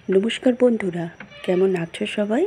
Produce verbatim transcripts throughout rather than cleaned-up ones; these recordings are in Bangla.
নমস্কার বন্ধুরা, কেমন আছো সবাই?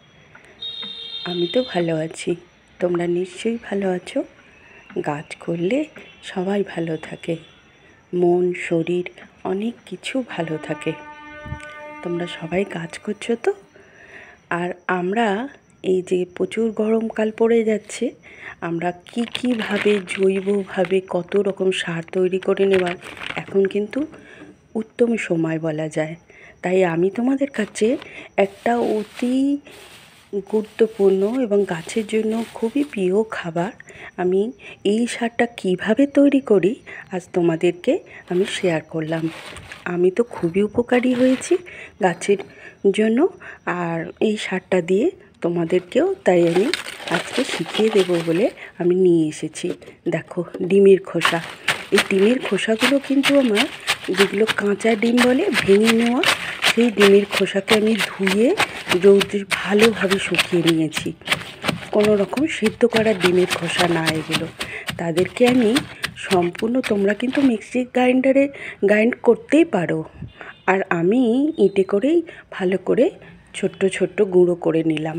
আমি তো ভালো আছি, তোমরা নিশ্চয়ই ভালো আছো। গাছ করলে সবাই ভালো থাকে, মন শরীর অনেক কিছু ভালো থাকে। তোমরা সবাই কাজ করছো তো? আর আমরা এই যে প্রচুর গরমকাল পড়ে যাচ্ছে, আমরা কি কীভাবে জৈবভাবে কত রকম সার তৈরি করে নেওয়ার এখন কিন্তু উত্তম সময় বলা যায়। তাই আমি তোমাদের কাছে একটা অতি গুরুত্বপূর্ণ এবং গাছের জন্য খুবই প্রিয় খাবার, আমি এই সারটা কিভাবে তৈরি করি আজ তোমাদেরকে আমি শেয়ার করলাম। আমি তো খুবই উপকারী হয়েছি গাছের জন্য, আর এই সারটা দিয়ে তোমাদেরকেও তাই আমি আজকে শিখিয়ে দেবো বলে আমি নিয়ে এসেছি। দেখো, ডিমের খোসা। এই ডিমের খোসাগুলো কিন্তু আমার, যেগুলো কাঁচা ডিম বলে ভেঙে নেওয়া, সেই ডিমের খোসাকে আমি ধুয়ে রৌদ্রে ভালোভাবে শুকিয়ে নিয়েছি। কোনো রকম সিদ্ধ করা ডিমের খোসা না এগুলো। তাদেরকে আমি সম্পূর্ণ, তোমরা কিন্তু মিক্সির গ্রাইন্ডারে গ্রাইন্ড করতেই পারো, আর আমি ইঁটে করেই ভালো করে ছোট্ট ছোট্ট গুঁড়ো করে নিলাম।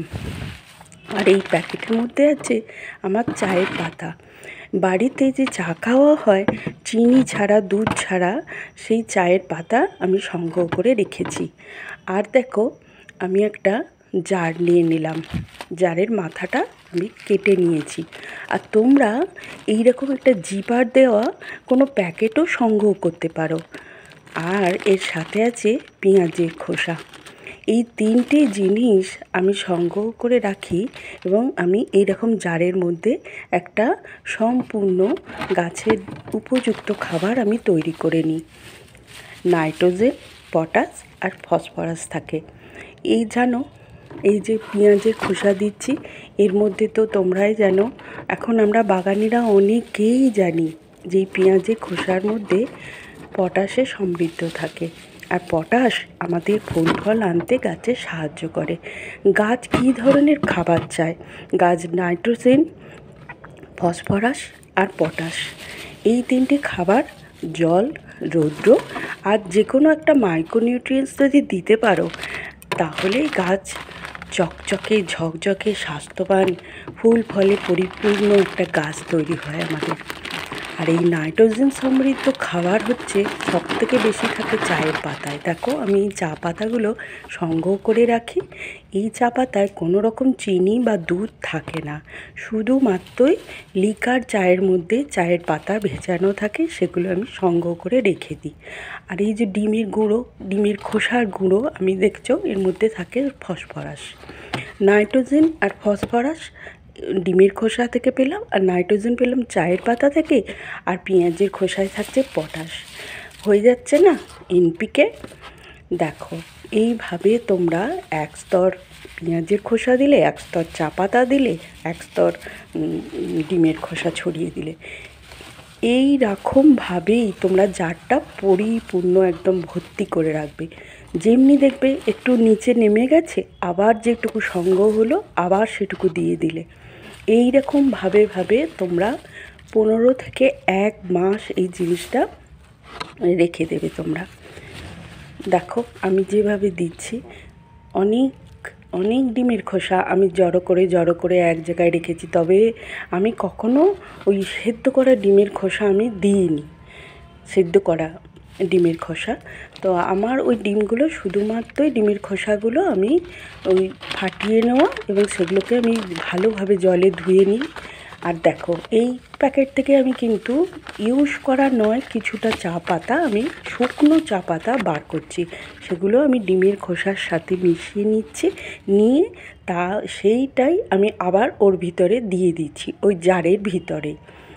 আর এই প্যাকেটের মধ্যে আছে আমার চায়ের পাতা। বাড়িতে যে চা খাওয়া হয় চিনি ছাড়া, দুধ ছাড়া, সেই চায়ের পাতা আমি সংগ্রহ করে রেখেছি। আর দেখো, আমি একটা জার নিয়ে নিলাম, জারের মাথাটা আমি কেটে নিয়েছি। আর তোমরা এইরকম একটা জিপার দেওয়া কোনো প্যাকেটও সংগ্রহ করতে পারো। আর এর সাথে আছে পেঁয়াজের খোসা। এই তিনটে জিনিস আমি সংগ্রহ করে রাখি এবং আমি এইরকম জারের মধ্যে একটা সম্পূর্ণ গাছের উপযুক্ত খাবার আমি তৈরি করে নিই। নাইট্রোজেন, পটাশ আর ফসফরাস থাকে। এই জানো, এই যে পেঁয়াজের খোসা দিচ্ছি, এর মধ্যে তো তোমরাই জানো, এখন আমরা বাগানিরা অনেকেই জানি যে এই পেঁয়াজের খোসার মধ্যে পটাশে সমৃদ্ধ থাকে। আর পটাশ আমাদের ফুল ফল আনতে গাছে সাহায্য করে। গাছ কী ধরনের খাবার চায়? গাছ নাইট্রোজেন, ফসফরাস আর পটাশ, এই তিনটে খাবার, জল, রৌদ্র আর যে কোনো একটা মাইক্রোনিউট্রিয়েন্টস যদি দিতে পারো, তাহলেই গাছ চকচকে ঝকঝকে স্বাস্থ্যবান ফুল ফলে পরিপূর্ণ একটা গাছ তৈরি হয় আমাদের। আর এই নাইট্রোজেন সমৃদ্ধ খাবার হচ্ছে সবথেকে বেশি থাকে চায়ের পাতায়। দেখো, আমি এই চা পাতাগুলো সংগ্রহ করে রাখি। এই চা পাতায় কোনো রকম চিনি বা দুধ থাকে না, শুধুমাত্রই লিকার চায়ের মধ্যে চায়ের পাতা ভেজানো থাকে, সেগুলো আমি সংগ্রহ করে রেখে দিই। আর এই যে ডিমের গুঁড়ো, ডিমের খোসার গুঁড়ো আমি দেখছো, এর মধ্যে থাকে ফসফরাস। নাইট্রোজেন আর ফসফরাস ডিমের খোসা থেকে পেলাম, আর নাইট্রোজেন পেলাম চায়ের পাতা থেকে, আর পেঁয়াজের খোসায় থাকছে পটাশ। হয়ে যাচ্ছে না এনপিকে? দেখো, এইভাবে তোমরা এক স্তর পেঁয়াজের খোসা দিলে, এক স্তর চা পাতা দিলে, এক স্তর ডিমের খোসা ছড়িয়ে দিলে, এই রকমভাবেই তোমরা জারটা পরিপূর্ণ একদম ভর্তি করে রাখবে। যেমনি দেখবে একটু নিচে নেমে গেছে, আবার যেটুকু সংগ্রহ হলো আবার সেটুকু দিয়ে দিলে, এই রকমভাবে ভাবে তোমরা পনেরো থেকে এক মাস এই জিনিসটা রেখে দেবে তোমরা। দেখো, আমি যেভাবে দিচ্ছি, অনেক অনেক ডিমের খোসা আমি জড়ো করে জড়ো করে এক জায়গায় রেখেছি, তবে আমি কখনো ওই সেদ্ধ করা ডিমের খোসা আমি দিইনি। সেদ্ধ করা ডিমের খোসা তো আমার ওই ডিমগুলো, শুধুমাত্রই ডিমের খোসাগুলো আমি ওই ফাটিয়ে নেওয়া এবং সেগুলোকে আমি ভালোভাবে জলে ধুয়ে নিই। আর দেখো, এই প্যাকেট থেকে আমি কিন্তু ইউজ করা নয়, কিছুটা চা পাতা আমি শুকনো চা পাতা বার করছি, সেগুলো আমি ডিমের খোসার সাথে মিশিয়ে নিচ্ছি, নিয়ে তা সেইটাই আমি আবার ওর ভিতরে দিয়ে দিচ্ছি, ওই জারের ভিতরে।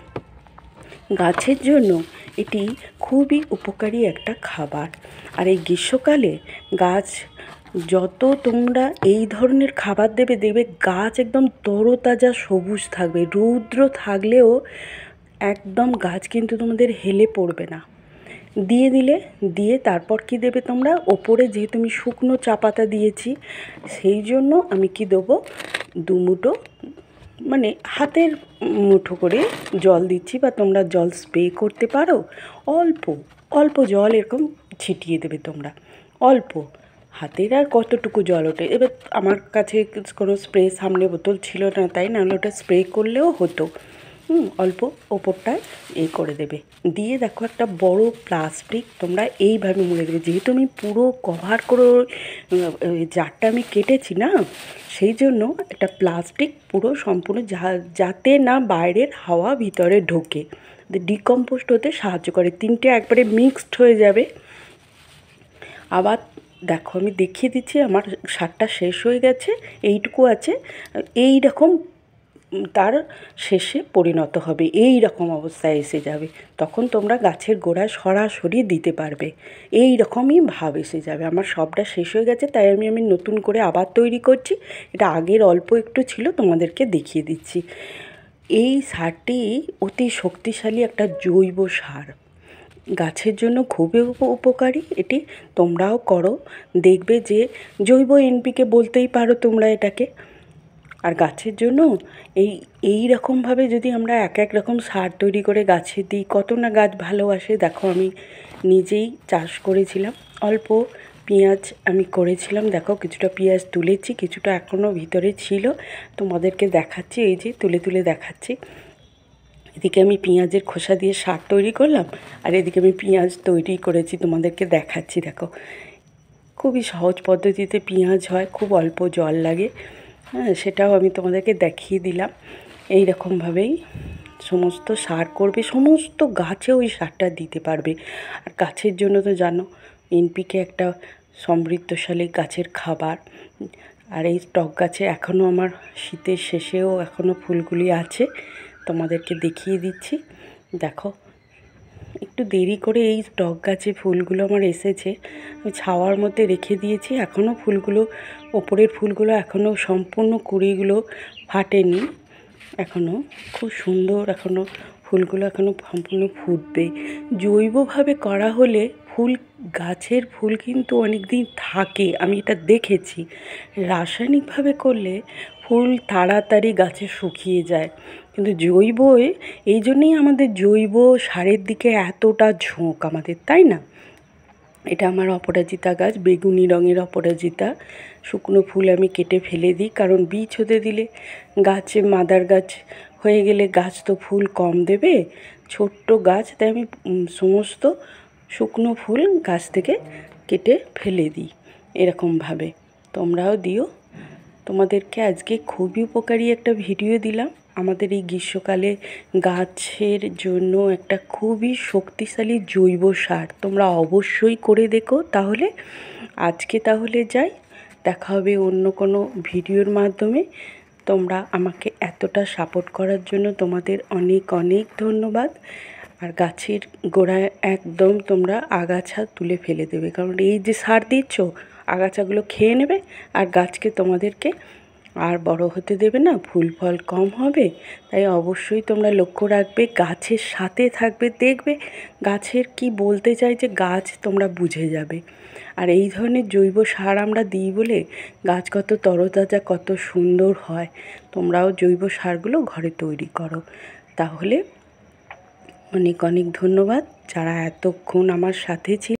গাছের জন্য এটি খুবই উপকারী একটা খাবার। আর এই গ্রীষ্মকালে গাছ যত তোমরা এই ধরনের খাবার দেবে, দেখবে গাছ একদম তরতাজা সবুজ থাকবে। রৌদ্র থাকলেও একদম গাছ কিন্তু তোমাদের হেলে পড়বে না। দিয়ে দিলে, দিয়ে তারপর কি দেবে তোমরা, ওপরে যেহেতু আমি শুকনো চা পাতা দিয়েছি, সেই জন্য আমি কি দেবো, দুমুঠো, মানে হাতের মুঠো করে জল দিচ্ছি, বা তোমরা জল স্প্রে করতে পারো। অল্প অল্প জল এরকম ছিটিয়ে দেবে তোমরা, অল্প হাতের আর কতটুকু জল ওঠে। এবার আমার কাছে কোনো স্প্রে সামনে বোতল ছিল না, তাই নাহলে ওটা স্প্রে করলেও হতো। হুম অল্প ওপরটায় এ করে দেবে, দিয়ে দেখো একটা বড় প্লাস্টিক তোমরা এইভাবে মুড়ে দেবে। যেহেতু আমি পুরো কভার করে জারটা আমি কেটেছি না, সেই জন্য একটা প্লাস্টিক পুরো সম্পূর্ণ যা যাতে না বাইরের হাওয়া ভিতরে ঢোকে, ডিকম্পোস্ট হতে সাহায্য করে। তিনটে একবারে মিক্সড হয়ে যাবে। আবার দেখো আমি দেখিয়ে দিচ্ছি, আমার সারটা শেষ হয়ে গেছে, এইটুকু আছে। এই রকম তার শেষে পরিণত হবে, এই রকম অবস্থায় এসে যাবে। তখন তোমরা গাছের গোড়ায় সরাসরি দিতে পারবে, এই রকমই ভাব এসে যাবে। আমার সবটা শেষ হয়ে গেছে, তাই আমি আমি নতুন করে আবার তৈরি করছি। এটা আগের অল্প একটু ছিল, তোমাদেরকে দেখিয়ে দিচ্ছি। এই সারটি অতি শক্তিশালী একটা জৈব সার, গাছের জন্য খুবই উপকারী। এটি তোমরাও করো, দেখবে যে জৈব এনপিকে বলতেই পারো তোমরা এটাকে। আর গাছের জন্য এই এই রকমভাবে যদি আমরা এক এক রকম সার তৈরি করে গাছে দিই, কত না গাছ ভালোবাসে। দেখো আমি নিজেই চাষ করেছিলাম, অল্প পেঁয়াজ আমি করেছিলাম। দেখো কিছুটা পেঁয়াজ তুলেছি, কিছুটা এখনও ভিতরে ছিল, তোমাদেরকে দেখাচ্ছি, এই যে তুলে তুলে দেখাচ্ছি। এদিকে আমি পেঁয়াজের খোসা দিয়ে সার তৈরি করলাম, আর এদিকে আমি পেঁয়াজ তৈরি করেছি, তোমাদেরকে দেখাচ্ছি। দেখো খুবই সহজ পদ্ধতিতে পেঁয়াজ হয়, খুব অল্প জল লাগে। হ্যাঁ, সেটাও আমি তোমাদেরকে দেখিয়ে দিলাম। এই রকমভাবেই সমস্ত সার করবে, সমস্ত গাছে ওই সারটা দিতে পারবে। আর গাছের জন্য তো জানো এনপিকে একটা সমৃদ্ধশালী গাছের খাবার। আর এই টক গাছে এখনও আমার শীতের শেষেও এখনও ফুলগুলি আছে, তোমাদেরকে দেখিয়ে দিচ্ছি। দেখো একটু দেরি করে এই টক গাছে ফুলগুলো আমার এসেছে, আমি ছাওয়ার মধ্যে রেখে দিয়েছি। এখনও ফুলগুলো, ওপরের ফুলগুলো এখনও সম্পূর্ণ কুঁড়িগুলো ফাটেনি, এখনও খুব সুন্দর, এখনও ফুলগুলো এখনও সম্পূর্ণ ফুটবে। জৈবভাবে করা হলে ফুল, গাছের ফুল কিন্তু অনেক দিন থাকে, আমি এটা দেখেছি। রাসায়নিকভাবে করলে ফুল তাড়াতাড়ি গাছে শুকিয়ে যায়। কিন্তু জৈব, এই জন্যেই আমাদের জৈব সারের দিকে এতটা ঝোঁক আমাদের, তাই না? এটা আমার অপরাজিতা গাছ, বেগুনি রঙের অপরাজিতা। শুকনো ফুল আমি কেটে ফেলে দিই, কারণ বীজ হতে দিলে গাছে মাদার গাছ হয়ে গেলে গাছ তো ফুল কম দেবে, ছোট্ট গাছ, তাই আমি সমস্ত শুকনো ফুল গাছ থেকে কেটে ফেলে দিই। এরকমভাবে তোমরাও দিও। তোমাদেরকে আজকে খুবই উপকারী একটা ভিডিও দিলাম। আমাদের এই গ্রীষ্মকালে গাছের জন্য একটা খুবই শক্তিশালী জৈব সার, তোমরা অবশ্যই করে দেখো। তাহলে আজকে তাহলে যাই, দেখা হবে অন্য কোনো ভিডিওর মাধ্যমে। তোমরা আমাকে এতটা সাপোর্ট করার জন্য তোমাদের অনেক অনেক ধন্যবাদ। আর গাছের গোড়ায় একদম তোমরা আগাছা তুলে ফেলে দেবে, কারণ এই যে সার দিচ্ছ আগাছাগুলো খেয়ে নেবে, আর গাছকে তোমাদেরকে আর বড় হতে দেবে না, ফুল ফল কম হবে। তাই অবশ্যই তোমরা লক্ষ্য রাখবে, গাছের সাথে থাকবে, দেখবে গাছের কি বলতে চাই যে গাছ তোমরা বুঝে যাবে। আর এই ধরনের জৈব সার আমরা দিই বলে গাছ কত তরতাজা, কত সুন্দর হয়। তোমরাও জৈব সারগুলো ঘরে তৈরি করো। তাহলে অনেক অনেক ধন্যবাদ যারা এতক্ষণ আমার সাথে ছিল।